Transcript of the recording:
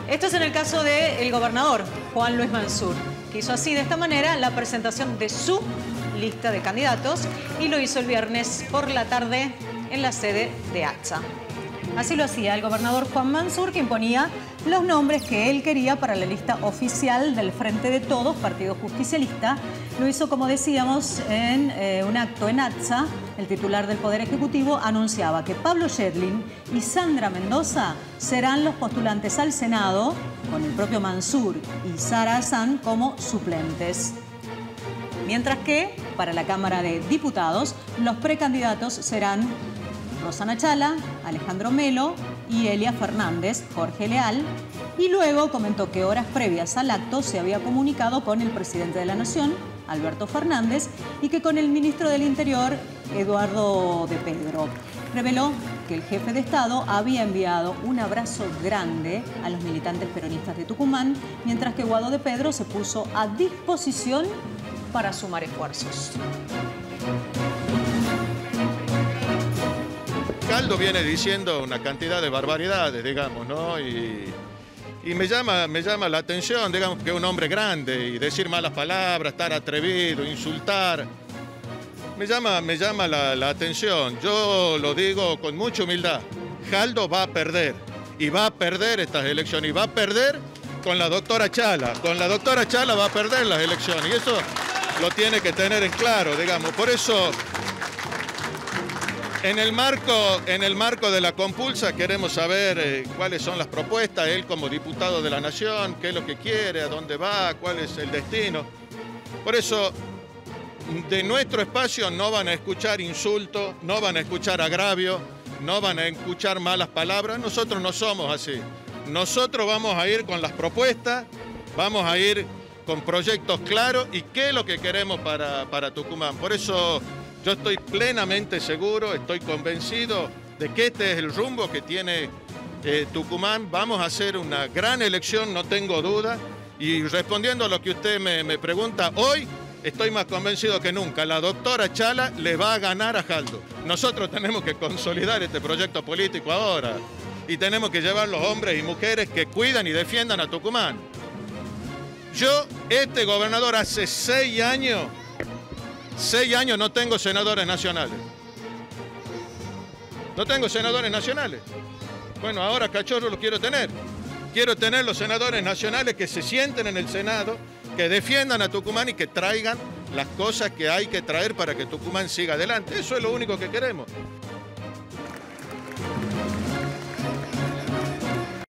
Esto es en el caso del gobernador Juan Luis Mansur, que hizo así, de esta manera, la presentación de su lista de candidatos y lo hizo el viernes por la tarde en la sede de ATSA. Así lo hacía el gobernador Juan Mansur, que imponía los nombres que él quería para la lista oficial del Frente de Todos, Partido Justicialista. Lo hizo, como decíamos, en un acto en ATSA. El titular del Poder Ejecutivo anunciaba que Pablo Yedlin y Sandra Mendoza serán los postulantes al Senado, con el propio Mansur y Sara Hassan como suplentes. Mientras que, para la Cámara de Diputados, los precandidatos serán Rosana Chala, Alejandro Melo y Elia Fernández, Jorge Leal. Y luego comentó que horas previas al acto se había comunicado con el presidente de la Nación, Alberto Fernández, y que con el ministro del Interior, Eduardo de Pedro. Reveló que el jefe de Estado había enviado un abrazo grande a los militantes peronistas de Tucumán, mientras que Guado de Pedro se puso a disposición para sumar esfuerzos. Caldo viene diciendo una cantidad de barbaridades, digamos, ¿no? Y me llama la atención, digamos, que es un hombre grande y decir malas palabras, estar atrevido, insultar. Me llama la atención. Yo lo digo con mucha humildad. Caldo va a perder. Y va a perder estas elecciones. Y va a perder con la doctora Chala. Con la doctora Chala va a perder las elecciones. Y eso lo tiene que tener en claro, digamos. Por eso, en el marco de la compulsa queremos saber cuáles son las propuestas, él como diputado de la Nación, qué es lo que quiere, a dónde va, cuál es el destino. Por eso, de nuestro espacio no van a escuchar insultos, no van a escuchar agravios, no van a escuchar malas palabras. Nosotros no somos así. Nosotros vamos a ir con las propuestas, vamos a ir con proyectos claros y qué es lo que queremos para Tucumán. Por eso yo estoy plenamente seguro, estoy convencido de que este es el rumbo que tiene Tucumán. Vamos a hacer una gran elección, no tengo duda. Y respondiendo a lo que usted me pregunta, hoy estoy más convencido que nunca. La doctora Chala le va a ganar a Caldo. Nosotros tenemos que consolidar este proyecto político ahora. Y tenemos que llevar los hombres y mujeres que cuidan y defiendan a Tucumán. Yo, este gobernador, hace 6 años no tengo senadores nacionales. No tengo senadores nacionales. Bueno, ahora cachorro los quiero tener. Quiero tener los senadores nacionales que se sienten en el Senado, que defiendan a Tucumán y que traigan las cosas que hay que traer para que Tucumán siga adelante. Eso es lo único que queremos.